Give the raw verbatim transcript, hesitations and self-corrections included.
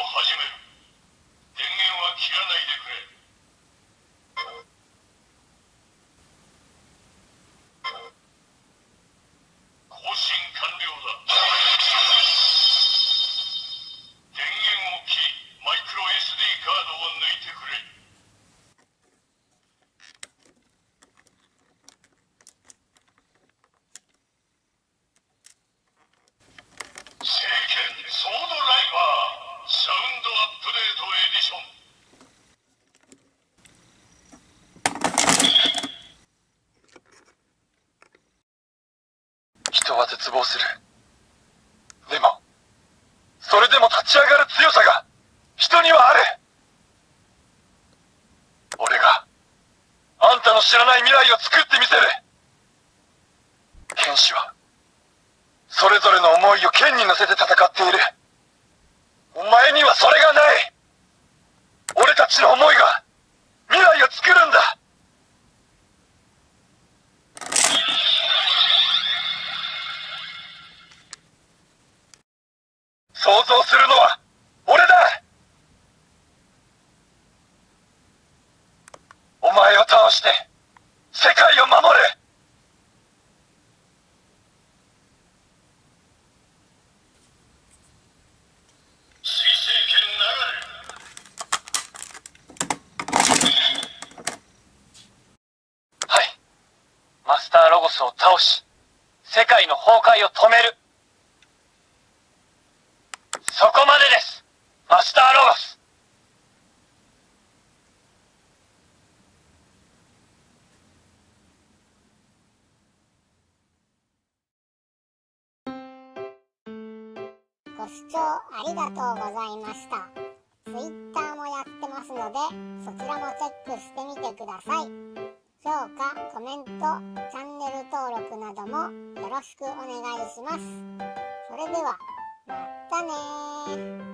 始める。電源は切らないでくれ。更新完了だ。電源を切り、マイクロ エスディー カードを抜いてくれ。聖剣ソードライバーサウンドアップデートエディション。 人は絶望する。でもそれでも立ち上がる強さが人にはある。俺があんたの知らない未来を作ってみせる。剣士はそれぞれの思いを剣に乗せて戦っている。お前にはそれがない。俺たちの思いが未来を作るんだ。想像するのは俺だ。お前を倒して世界を守る。 水星剣流れ。 はい。マスターロゴスを倒し世界の崩壊を止める。そこまでです、マスターロゴス。 ご視聴ありがとうございました。Twitter もやってますので、そちらもチェックしてみてください。評価、コメント、チャンネル登録などもよろしくお願いします。それでは、またねー。